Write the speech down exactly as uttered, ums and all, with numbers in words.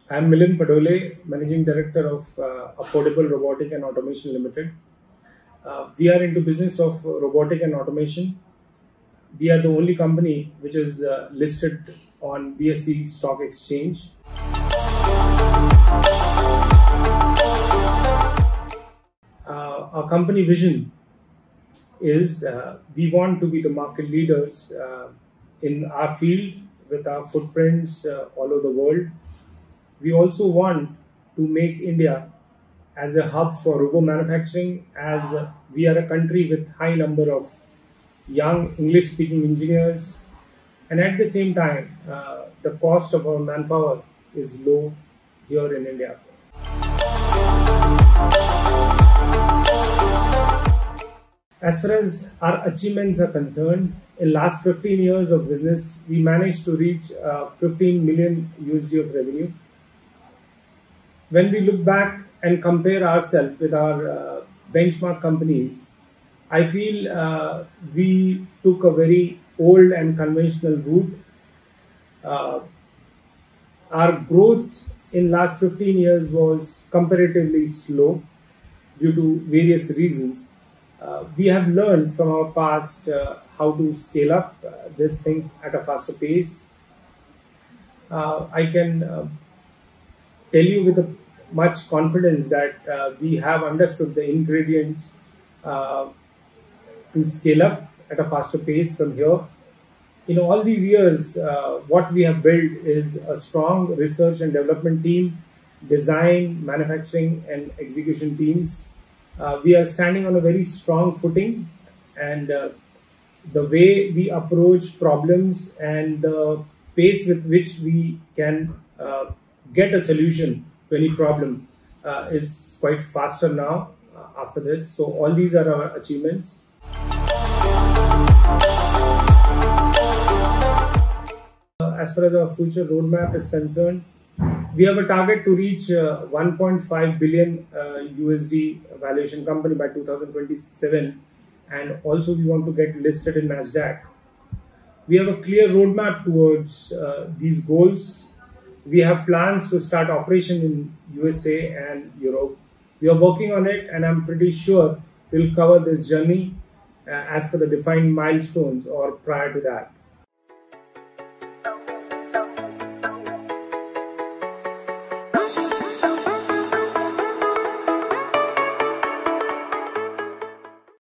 I'm Milind Padole, Managing Director of uh, Affordable Robotic and Automation Limited. Uh, we are into business of robotic and automation. We are the only company which is uh, listed on B S E Stock Exchange. Uh, our company vision is uh, we want to be the market leaders uh, in our field with our footprints uh, all over the world. We also want to make India as a hub for robo manufacturing, as uh, we are a country with high number of young English speaking engineers, and at the same time uh, the cost of our manpower is low here in India. As far as our achievements are concerned, in last fifteen years of business, we managed to reach uh, fifteen million U S D of revenue. When we look back and compare ourselves with our uh, benchmark companies, I feel uh, we took a very old and conventional route. Uh, our growth in last fifteen years was comparatively slow due to various reasons. Uh, we have learned from our past uh, how to scale up uh, this thing at a faster pace. Uh, I can uh, tell you with a much confidence that uh, we have understood the ingredients uh, to scale up at a faster pace from here. In all these years, uh, what we have built is a strong research and development team, design, manufacturing and execution teams. Uh, we are standing on a very strong footing, and uh, the way we approach problems and the pace with which we can uh, get a solution to any problem uh, is quite faster now uh, after this. So all these are our achievements. Uh, as far as our future roadmap is concerned, we have a target to reach uh, one point five billion uh, U S D valuation company by two thousand twenty-seven, and also we want to get listed in NASDAQ. We have a clear roadmap towards uh, these goals. We have plans to start operation in U S A and Europe. We are working on it, and I'm pretty sure we'll cover this journey uh, as per the defined milestones or prior to that.